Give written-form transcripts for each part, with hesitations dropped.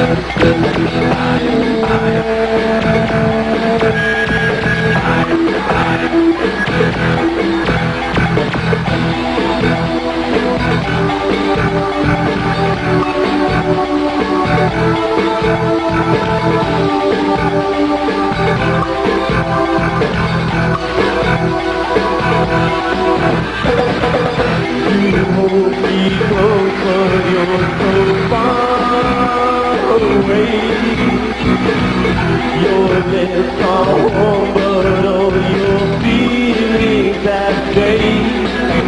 Your lips are warm, but all your feelings have changed.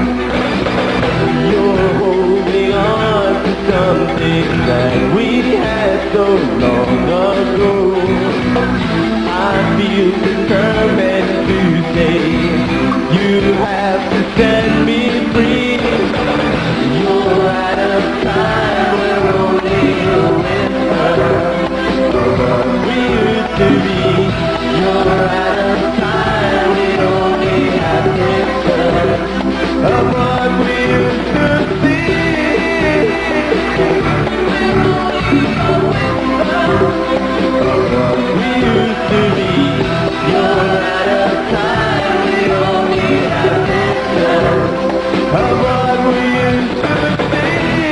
You're holding on to something that we had so long ago. I feel determined to say you have to set me free. You're out of time, we're only a whisper of what we used to be. You're out of time, we only have pictures of what we used to be. Of what we used to be. You're out of time, we only have pictures of what we used to be.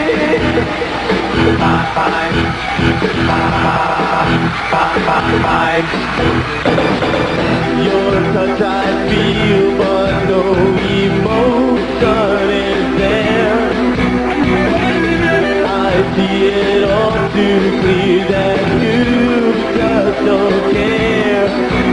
Your touch I feel, but no emotion is there. I see it all too clear that you just don't care.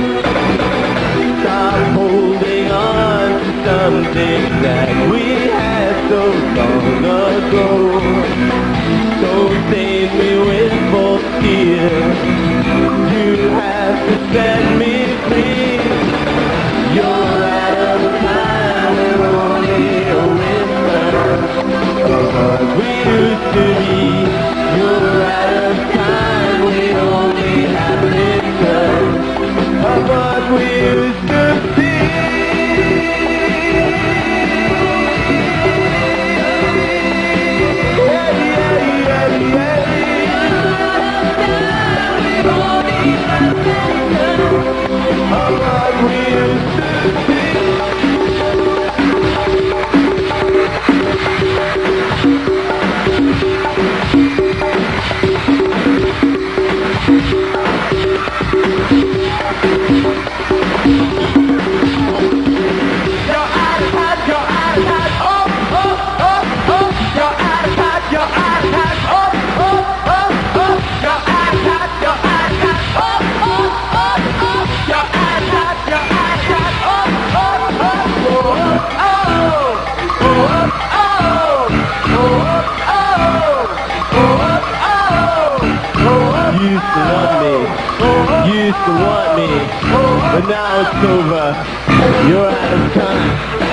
Stop holding on to something that we had so long ago. Don't save me with false tears. You have to set me free. You're out of time, we're only a whisper of what we used to be. You're out of time, we only have pictures of what we used to be. Used to want me, but now it's over. You're out of time.